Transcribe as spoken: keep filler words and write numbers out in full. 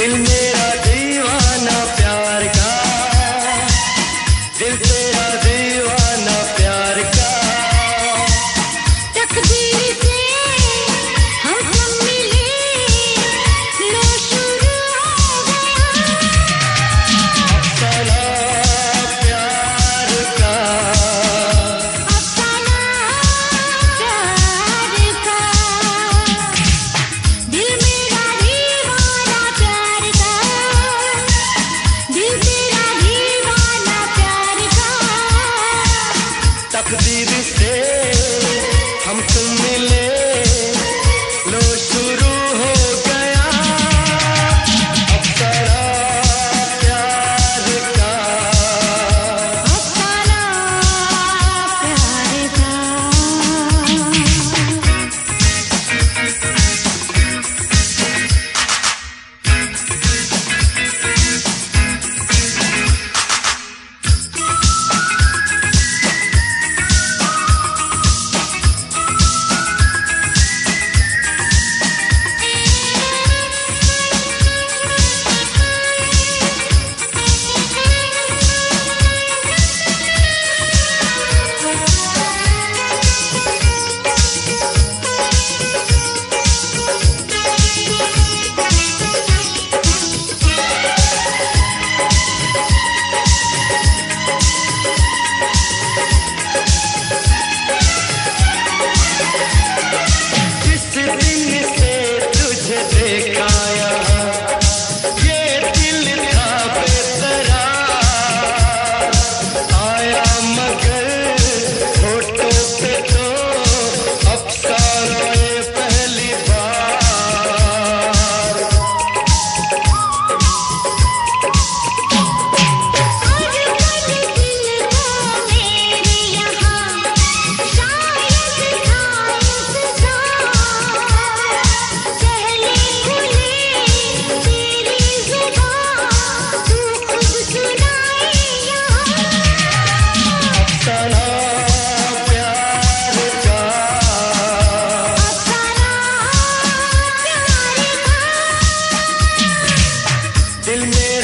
दिल मेरा दीवाना प्यार का, दिल तेरा दीवाना प्यार का। तकदीर से हम सब मिले, लो शुरू हो गया अफसाना प्यार का, अफसाना प्यार का। दिल मेरा दीवाना प्यार का, दिल तेरा दीवाना प्यार का। तकदीर से हम तुम मिले, लो शुरू हो गया अफसाना प्यार का। अफसाना प्यार का। जिस दिन से तुझे देखा यहाँ, ये दिल था बेकरार। आया मगर होठों पे तो अफसाना ये पहली बार। आजकल दिल को मेरे यहाँ शायद था इंतजार, पहले खुले तेरी जुबान, तू खुद सुनाए यहाँ अफसाना प्यार का, अफसाना प्यार का। दिल मेरा